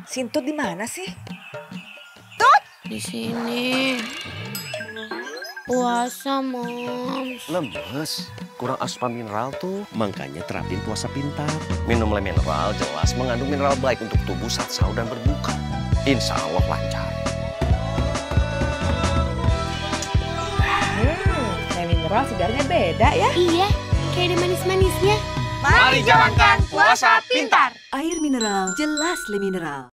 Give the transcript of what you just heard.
Sintut di mana sih? Di sini. Puasa, Moms. Lemes, kurang asupan mineral tuh. Makanya terapin puasa pintar. Minumlah mineral jelas mengandung mineral baik untuk tubuh saat sahur dan berbuka. Insya Allah lancar. Kayak mineral segarnya beda ya. Iya, kayak ada manis-manisnya. Mari jalankan puasa pintar. Air mineral jelas le mineral.